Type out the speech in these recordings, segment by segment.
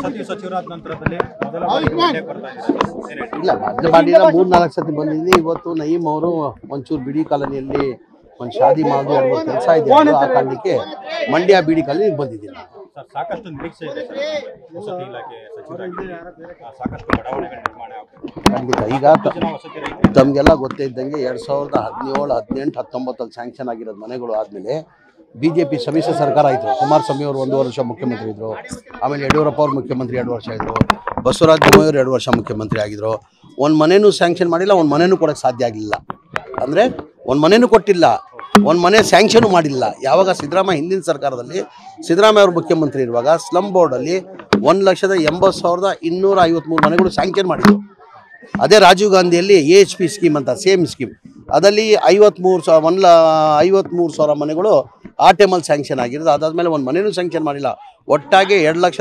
ಸತಿ ಸಚಿವರಾದ ನಂತರದಲ್ಲಿ ಮೊದಲ ಬಾರಿಗೆ ಮಂಡ್ಯಕ್ಕೆ ಬರ್ತಾ ಇದ್ದಾರೆ. ಇಲ್ಲ, ಮೊದಲು ಮಾಡಿಲ್ಲ, 3-4 ಸತಿ ಬಂದಿದ್ದೀನಿ. ಇವತ್ತು ನಯೀಮ್ ಅವರು ಒಂಚೂರು ಬಿಡಿ ಕಾಲೋನಿಯಲ್ಲಿ ಒಂದು ಶಾದಿ ಮಾಡೋದು 2-3 ಕೆಲಸ ಇದೆ, ಆ ಕಾರಣಕ್ಕೆ ಮಂಡ್ಯ ಬಿಡಿ ಕಾಲೋನಿಗೆ ಬಂದಿದ್ದೀನಿ. ಸರ್, ಸಾಕಷ್ಟು ನಿರೀಕ್ಷೆ ಇದೆ ಸರ್, ವಸತಿ ಇಲಾಖೆ ಸಚಿವರಾಗಿ ಸಾಕಷ್ಟು ಬಡಾವಣೆಗಳ ನಿರ್ಮಾಣ ಆಗುತ್ತೆ. ಖಂಡಿತ. ಈಗ ತಮಗೆಲ್ಲ ಗೊತ್ತೇ ಇದ್ದಂಗೆ 2017, 18, 19 ಸ್ಯಾಂಕ್ಷನ್ ಆಗಿರೋದು ಮನೆಗಳು ಆದಮೇಲೆ BJP ಸಮ್ಮಿಶ್ರ ಸರ್ಕಾರ ಆಯಿತು. ಕುಮಾರಸ್ವಾಮಿ ಅವರು 1 ವರ್ಷ ಮುಖ್ಯಮಂತ್ರಿ ಇದ್ದರು. ಆಮೇಲೆ ಯಡಿಯೂರಪ್ಪ ಅವರು ಮುಖ್ಯಮಂತ್ರಿ 2 ವರ್ಷ ಇದ್ದರು. ಬಸವರಾಜ ಬೊಮ್ಮಾಯಿ ಅವರು 2 ವರ್ಷ ಮುಖ್ಯಮಂತ್ರಿ ಆಗಿದ್ದರು. ಒಂದು ಮನೆಯೂ ಸ್ಯಾಂಕ್ಷನ್ ಮಾಡಿಲ್ಲ, ಒಂದು ಮನೆಯೂ ಕೊಡೋಕ್ಕೆ ಸಾಧ್ಯ ಆಗಲಿಲ್ಲ. ಅಂದರೆ ಒಂದು ಮನೆಯೂ ಕೊಟ್ಟಿಲ್ಲ, ಒಂದು ಮನೆ ಸ್ಯಾಂಕ್ಷನು ಮಾಡಿಲ್ಲ. ಯಾವಾಗ ಸಿದ್ದರಾಮಯ್ಯ ಹಿಂದಿನ ಸರ್ಕಾರದಲ್ಲಿ ಸಿದ್ದರಾಮಯ್ಯ ಅವರು ಮುಖ್ಯಮಂತ್ರಿ ಇರುವಾಗ ಸ್ಲಮ್ ಬೋರ್ಡಲ್ಲಿ 1,80,253 ಮನೆಗಳು ಸ್ಯಾಂಕ್ಷನ್ ಮಾಡಿದ್ರು. ಅದೇ ರಾಜೀವ್ ಗಾಂಧಿಯಲ್ಲಿ AHP ಸ್ಕೀಮ್ ಅಂತ ಸೇಮ್ ಸ್ಕೀಮ್, ಅದರಲ್ಲಿ 53,000 ಮನೆಗಳು ಆ ಟೈಮಲ್ಲಿ ಸ್ಯಾಂಕ್ಷನ್ ಆಗಿರೋದು. ಅದಾದಮೇಲೆ ಒಂದು ಮನೆಯೂ ಸ್ಯಾಂಕ್ಷನ್ ಮಾಡಿಲ್ಲ. ಒಟ್ಟಾಗಿ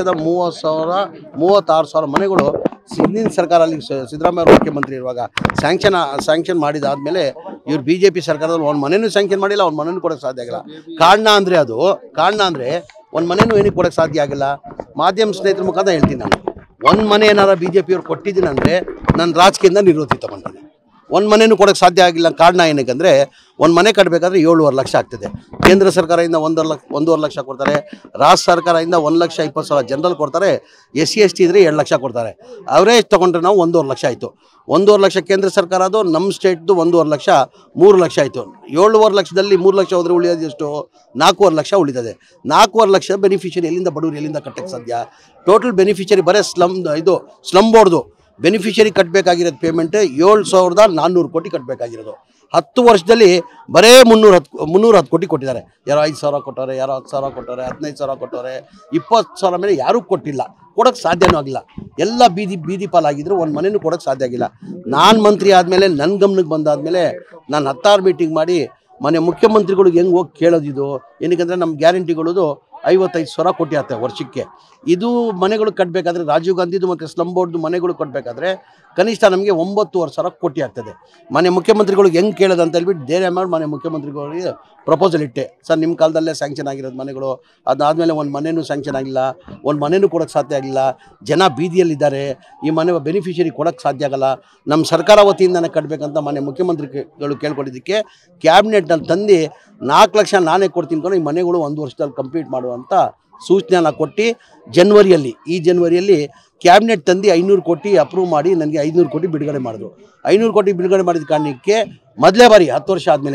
2,30,36,000 ಮನೆಗಳು ಹಿಂದಿನ ಸರ್ಕಾರದಲ್ಲಿ ಸಿದ್ದರಾಮಯ್ಯ ಅವರು ಮುಖ್ಯಮಂತ್ರಿ ಇರುವಾಗ ಸ್ಯಾಂಕ್ಷನ್ ಮಾಡಿದಾದಮೇಲೆ ಇವ್ರು BJP ಸರ್ಕಾರದಲ್ಲಿ ಒಂದು ಮನೆಯೂ ಸ್ಯಾಂಕ್ಷನ್ ಮಾಡಿಲ್ಲ, ಒಂದು ಮನೆಯೂ ಕೊಡೋಕ್ಕೆ ಸಾಧ್ಯ ಆಗಿಲ್ಲ. ಕಾರಣ ಅಂದರೆ ಒಂದು ಮನೆಯೂ ಏನಕ್ಕೆ ಕೊಡೋಕ್ಕೆ ಸಾಧ್ಯ ಆಗಿಲ್ಲ? ಮಾಧ್ಯಮ ಸ್ನೇಹಿತರ ಮುಖಾಂತರ ಹೇಳ್ತೀನಿ ನಾನು, ಒಂದು ಮನೆ ಏನಾರ BJP ಅವ್ರು ಕೊಟ್ಟಿದ್ದೀನಿ ಅಂದರೆ ನಾನು ರಾಜಕೀಯದಿಂದ ನಿವೃತ್ತಿ ತಗೊಂಡಿದ್ದೀನಿ. ಒಂದು ಮನೆಯೂ ಕೊಡೋಕ್ಕೆ ಸಾಧ್ಯ ಆಗಿಲ್ಲ. ಕಾರಣ ಏನಕ್ಕೆ, ಒಂದು ಮನೆ ಕಟ್ಟಬೇಕಾದ್ರೆ 7.5 ಲಕ್ಷ ಆಗ್ತದೆ. ಕೇಂದ್ರ ಸರ್ಕಾರದಿಂದ 1.5 ಲಕ್ಷ ಕೊಡ್ತಾರೆ, ರಾಜ್ಯ ಸರ್ಕಾರದಿಂದ 1,20,000 ಜನರಲ್ ಕೊಡ್ತಾರೆ, SC ST ಇದ್ದರೆ 2 ಲಕ್ಷ ಕೊಡ್ತಾರೆ. ಅವರೇಜ್ ತೊಗೊಂಡ್ರೆ ನಾವು 1.5 ಲಕ್ಷ ಆಯಿತು. 1.5 ಲಕ್ಷ ಕೇಂದ್ರ ಸರ್ಕಾರ, ಅದು ನಮ್ಮ ಸ್ಟೇಟ್ದು 1.5 ಲಕ್ಷ 3 ಲಕ್ಷ ಆಯಿತು. 7.5 ಲಕ್ಷದಲ್ಲಿ 3 ಲಕ್ಷ ಹೋದರೆ ಉಳಿಯೋದು ಎಷ್ಟು? 4.5 ಲಕ್ಷ ಉಳಿತದೆ. 4.5 ಲಕ್ಷ ಬೆನಿಫಿಷರಿ ಎಲ್ಲಿಂದ, ಬಡವರು ಎಲ್ಲಿಂದ ಕಟ್ಟಕ್ಕೆ ಸಾಧ್ಯ? ಟೋಟಲ್ ಬೆನಿಫಿಷರಿ ಬರೀ ಸ್ಲಮ್ ಬೋರ್ಡ್ದು ಬೆನಿಫಿಷರಿ ಕಟ್ಟಬೇಕಾಗಿರೋದು ಪೇಮೆಂಟ್ 7,400 ಕೋಟಿ ಕಟ್ಟಬೇಕಾಗಿರೋದು. 10 ವರ್ಷದಲ್ಲಿ ಬರೇ 310 ಕೋಟಿ ಕೊಟ್ಟಿದ್ದಾರೆ. ಯಾರೋ 5,000 ಕೊಟ್ಟವ್ರೆ, ಯಾರೋ 10,000 ಕೊಟ್ಟವ್ರೆ, 15,000 ಕೊಟ್ಟವ್ರೆ, 20,000 ಮೇಲೆ ಯಾರೂ ಕೊಟ್ಟಿಲ್ಲ. ಕೊಡೋಕ್ಕೆ ಸಾಧ್ಯನೂ ಆಗಿಲ್ಲ. ಎಲ್ಲ ಬೀದಿ ಪಾಲಾಗಿದ್ರು, ಒಂದು ಮನೆಯೂ ಕೊಡೋಕ್ಕೆ ಸಾಧ್ಯ ಆಗಿಲ್ಲ. ನಾನು ಮಂತ್ರಿ ಆದಮೇಲೆ ನನ್ನ ಗಮನಕ್ಕೆ ಬಂದಾದಮೇಲೆ ನಾನು 10 ಮೀಟಿಂಗ್ ಮಾಡಿ ಮನೆ ಮುಖ್ಯಮಂತ್ರಿಗಳಿಗೆ ಹೆಂಗೆ ಹೋಗಿ ಕೇಳೋದಿದು ಏನಕ್ಕೆ, ನಮ್ಮ ಗ್ಯಾರಂಟಿಗಳದು 55,000 ಕೋಟಿ ಆಗ್ತವೆ ವರ್ಷಕ್ಕೆ. ಇದು ಮನೆಗಳು ಕಟ್ಟಬೇಕಾದ್ರೆ, ರಾಜೀವ್ ಗಾಂಧಿದು ಮತ್ತು ಸ್ಲಮ್ ಬೋರ್ಡ್ದು ಮನೆಗಳು ಕಟ್ಟಬೇಕಾದ್ರೆ ಕನಿಷ್ಠ ನಮಗೆ 9,500 ಕೋಟಿ ಆಗ್ತದೆ. ಮನೆ ಮುಖ್ಯಮಂತ್ರಿಗಳಿಗೆ ಹೆಂಗೆ ಕೇಳೋದು ಅಂತ ಹೇಳ್ಬಿಟ್ಟು ಧೈರ್ಯ ಮಾಡಿ ಮನೆ ಮುಖ್ಯಮಂತ್ರಿಗಳಿಗೆ ಪ್ರಪೋಸಲ್ ಇಟ್ಟೆ. ಸರ್, ನಿಮ್ಮ ಕಾಲದಲ್ಲೇ ಸ್ಯಾಂಕ್ಷನ್ ಆಗಿರೋದು ಮನೆಗಳು, ಅದಾದಮೇಲೆ ಒಂದು ಮನೆಯೂ ಸ್ಯಾಂಕ್ಷನ್ ಆಗಿಲ್ಲ, ಒಂದು ಮನೆಯೂ ಕೊಡೋಕ್ಕೆ ಸಾಧ್ಯ ಆಗಿಲ್ಲ. ಜನ ಬೀದಿಯಲ್ಲಿದ್ದಾರೆ, ಈ ಮನೆ ಬೆನಿಫಿಷರಿ ಕೊಡೋಕ್ಕೆ ಸಾಧ್ಯ ಆಗಲ್ಲ. ನಮ್ಮ ಸರ್ಕಾರ ವತಿಯಿಂದನೇ ಕಟ್ಟಬೇಕಂತ ಮನೆ ಮುಖ್ಯಮಂತ್ರಿಗಳು ಕೇಳ್ಕೊಂಡಿದ್ದಕ್ಕೆ ಕ್ಯಾಬಿನೆಟ್ನಲ್ಲಿ ತಂದು 4 ಲಕ್ಷ ನಾನೇ ಕೊಡ್ತೀನಿ ಕೊಂಡು ಈ ಮನೆಗಳು 1 ವರ್ಷದಲ್ಲಿ ಕಂಪ್ಲೀಟ್ ಮಾಡುವಂಥ ಸೂಚನೆನ ಕೊಟ್ಟು ಈ ಜನವರಿಯಲ್ಲಿ ಕ್ಯಾಬಿನೆಟ್ ತಂದು 500 ಕೋಟಿ ಅಪ್ರೂವ್ ಮಾಡಿ ನನಗೆ 500 ಕೋಟಿ ಬಿಡುಗಡೆ ಮಾಡಿದ್ರು. 500 ಕೋಟಿ ಬಿಡುಗಡೆ ಮಾಡಿದ ಕಾರಣಕ್ಕೆ ಮೊದಲೇ ಬಾರಿ 10 ವರ್ಷ ಆದಮೇಲೆ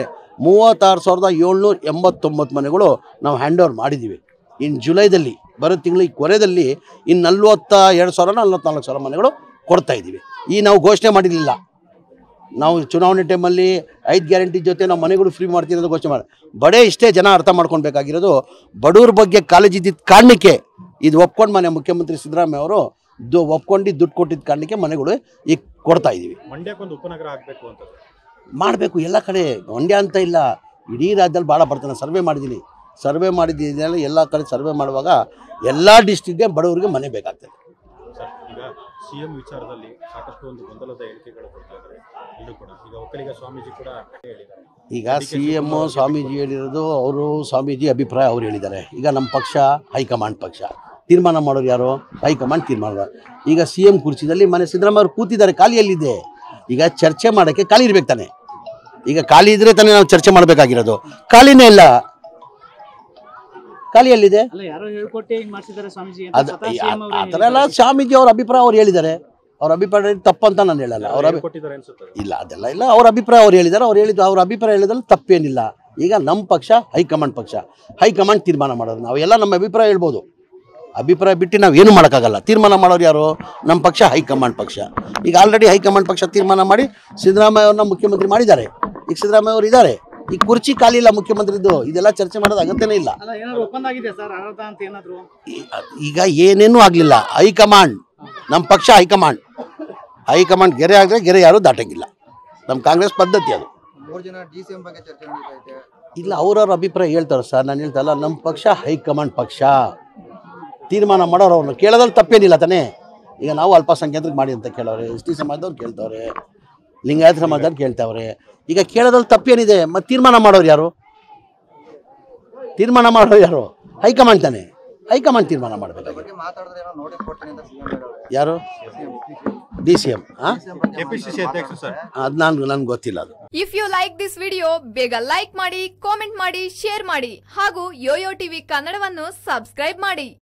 36,789 ಮನೆಗಳು ನಾವು ಹ್ಯಾಂಡ್ ಓವರ್ ಮಾಡಿದ್ದೀವಿ. ಇನ್ನು ಜುಲೈದಲ್ಲಿ ಬರೋ ತಿಂಗಳು ಈ ಕೊರೆಯಲ್ಲಿ ಇನ್ನು 42,000-44,000 ಮನೆಗಳು ಕೊಡ್ತಾಯಿದ್ದೀವಿ. ನಾವು ಘೋಷಣೆ ಮಾಡಿರಲಿಲ್ಲ. ನಾವು ಚುನಾವಣೆ ಟೈಮಲ್ಲಿ 5 ಗ್ಯಾರಂಟಿ ಜೊತೆ ನಾವು ಮನೆಗಳು ಫ್ರೀ ಮಾಡ್ತೀವಿ ಅಂತ ಘೋಷಣೆ ಮಾಡಿ ಇಷ್ಟೇ ಜನ ಅರ್ಥ ಮಾಡ್ಕೊಳ್ಬೇಕಾಗಿರೋದು. ಬಡವ್ರ ಬಗ್ಗೆ ಕಾಳಜಿ ಇದ್ದಿದ್ದ ಕಾರಣಕ್ಕೆ ಇದು ಒಪ್ಕೊಂಡು ಮನೆ ಮುಖ್ಯಮಂತ್ರಿ ಸಿದ್ದರಾಮಯ್ಯ ಅವರು ಒಪ್ಕೊಂಡು ದುಡ್ಡು ಕೊಟ್ಟಿದ್ದ ಕಾರಣಕ್ಕೆ ಮನೆಗಳು ಈಗ ಕೊಡ್ತಾ ಇದ್ದೀವಿ. ಮಂಡ್ಯಕ್ಕೊಂದು ಉಪನಗರ ಆಗಬೇಕು ಅಂತ ಮಾಡಬೇಕು. ಎಲ್ಲ ಕಡೆ ಮಂಡ್ಯ ಅಂತ ಇಲ್ಲ, ಇಡೀ ರಾಜ್ಯದಲ್ಲಿ ಭಾಳ ಬರ್ತಾನೆ. ಸರ್ವೆ ಮಾಡಿದ್ದೀನಿ ಎಲ್ಲ ಕಡೆ ಸರ್ವೆ ಮಾಡುವಾಗ ಎಲ್ಲ ಡಿಸ್ಟ್ರಿಕ್ಗೆ ಬಡವರಿಗೆ ಮನೆ ಬೇಕಾಗ್ತದೆ. ಈಗ CM ವಿಚಾರದಲ್ಲಿ ಸಾಕಷ್ಟು ಒಂದು ಗೊಂದಲದ ಹೇಳಿಕೆಗಳು ಕೊಡ್ತಾ ಇದ್ದಾರೆ. ಇದು ಕೂಡ ಈಗ ಒಕ್ಕಲಿಗ ಸ್ವಾಮೀಜಿ ಕೂಡ ಹೇಳಿದ್ದಾರೆ. ಈಗ CM ಸ್ವಾಮೀಜಿ ಹೇಳಿರೋದು, ಅವರು ಸ್ವಾಮೀಜಿ ಅಭಿಪ್ರಾಯ ಅವ್ರು ಹೇಳಿದ್ದಾರೆ. ಈಗ ನಮ್ಮ ಪಕ್ಷ ಹೈಕಮಾಂಡ್ ಪಕ್ಷ, ತೀರ್ಮಾನ ಮಾಡೋರು ಯಾರು? ಹೈಕಮಾಂಡ್ ತೀರ್ಮಾನ. ಈಗ CM ಕುರ್ಚಿದಲ್ಲಿ ಮನೆ ಸಿದ್ದರಾಮಯ್ಯ ಅವರು ಕೂತಿದ್ದಾರೆ, ಖಾಲಿಯಲ್ಲಿದೆ. ಈಗ ಚರ್ಚೆ ಮಾಡೋಕ್ಕೆ ಖಾಲಿ ಇರ್ಬೇಕು ತಾನೆ. ಈಗ ಖಾಲಿ ಇದ್ರೆ ತಾನೇ ನಾವು ಚರ್ಚೆ ಮಾಡಬೇಕಾಗಿರೋದು. ಖಾಲಿನೇ ಇಲ್ಲ, ಖಾಲಿಯಲ್ಲಿದೆ. ಆ ಥರ ಎಲ್ಲ ಸ್ವಾಮೀಜಿ ಅವ್ರ ಅಭಿಪ್ರಾಯ ಅವ್ರು ಹೇಳಿದ್ದಾರೆ. ಅವ್ರ ಅಭಿಪ್ರಾಯ ತಪ್ಪಂತ ನಾನು ಹೇಳಲ್ಲ. ಇಲ್ಲ, ಅದೆಲ್ಲ ಇಲ್ಲ. ಅವ್ರ ಅಭಿಪ್ರಾಯ ಅವ್ರು ಹೇಳಿದ್ದಾರೆ. ಅವ್ರ ಅಭಿಪ್ರಾಯ ಹೇಳಿದ್ರೆ ತಪ್ಪೇನಿಲ್ಲ. ಈಗ ನಮ್ಮ ಪಕ್ಷ ಹೈಕಮಾಂಡ್ ತೀರ್ಮಾನ ಮಾಡೋದು. ನಾವೆಲ್ಲ ನಮ್ಮ ಅಭಿಪ್ರಾಯ ಹೇಳ್ಬೋದು, ಅಭಿಪ್ರಾಯ ಬಿಟ್ಟು ನಾವು ಏನು ಮಾಡೋಕ್ಕಾಗಲ್ಲ. ತೀರ್ಮಾನ ಮಾಡೋರು ಯಾರು? ನಮ್ಮ ಪಕ್ಷ ಹೈಕಮಾಂಡ್ ಪಕ್ಷ. ಈಗ ಆಲ್ರೆಡಿ ಹೈಕಮಾಂಡ್ ಪಕ್ಷ ತೀರ್ಮಾನ ಮಾಡಿ ಸಿದ್ದರಾಮಯ್ಯ ಅವ್ರನ್ನ ಮುಖ್ಯಮಂತ್ರಿ ಮಾಡಿದ್ದಾರೆ. ಈಗ ಸಿದ್ದರಾಮಯ್ಯ ಅವರು ಇದ್ದಾರೆ, ಈ ಕುರ್ಚಿ ಖಾಲಿ ಇಲ್ಲ ಮುಖ್ಯಮಂತ್ರಿದು. ಇದೆಲ್ಲ ಚರ್ಚೆ ಮಾಡೋದು ಅಗತ್ಯನೇ ಇಲ್ಲ. ಈಗ ಏನೇನೂ ಆಗಲಿಲ್ಲ. ಹೈಕಮಾಂಡ್, ನಮ್ಮ ಪಕ್ಷ ಹೈಕಮಾಂಡ್ ಗೆರೆ ಆದರೆ ಗೆರೆ ಯಾರು ದಾಟಂಗಿಲ್ಲ. ನಮ್ಮ ಕಾಂಗ್ರೆಸ್ ಪದ್ಧತಿ ಅದು. ಇಲ್ಲ, ಅವ್ರವ್ರ ಅಭಿಪ್ರಾಯ ಹೇಳ್ತಾರೆ ಸರ್. ನಾನು ಹೇಳ್ತಾರಲ್ಲ, ನಮ್ಮ ಪಕ್ಷ ಹೈಕಮಾಂಡ್ ಪಕ್ಷ. ತೀರ್ಮಾನ ಮಾಡೋರು ಅವ್ರನ್ನ ಕೇಳೋದ್ರಲ್ಲಿ ತಪ್ಪೇನಿಲ್ಲ ತಾನೇ. ಈಗ ನಾವು ಅಲ್ಪಸಂಖ್ಯಾತರಿಗೆ ಮಾಡಿ ಅಂತ ಕೇಳೋರೆ, ST ಸಮಾಜದವ್ರು ಕೇಳ್ತವ್ರೆ, ಲಿಂಗಾಯತ ಸಮಾಜದವ್ರು ಕೇಳ್ತಾವ್ರೆ. ಈಗ ಕೇಳೋದ್ರಲ್ಲಿ ತಪ್ಪೇನಿದೆ? ಮತ್ತು ತೀರ್ಮಾನ ಮಾಡೋರು ಯಾರು? ಹೈಕಮಾಂಡ್ ತಾನೆ. ಹೈಕಮಾಂಡ್ ತೀರ್ಮಾನ ಮಾಡಬೇಕಾಗಿದೆ. ಯಾರು DCM? ಕೆಪಿಸಿಸಿ ಅಧ್ಯಕ್ಷರು ಸರ್. ಅದು ನನ್ಗೆ ಗೊತ್ತಿಲ್ಲ ಅದು. If you like this video ಬೇಗ ಲೈಕ್ ಮಾಡಿ, ಕಾಮೆಂಟ್ ಮಾಡಿ, ಶೇರ್ ಮಾಡಿ ಹಾಗೂ ಯೋಯೋ ಟಿವಿ ಕನ್ನಡವನ್ನು ಸಬ್ಸ್ಕ್ರೈಬ್ ಮಾಡಿ.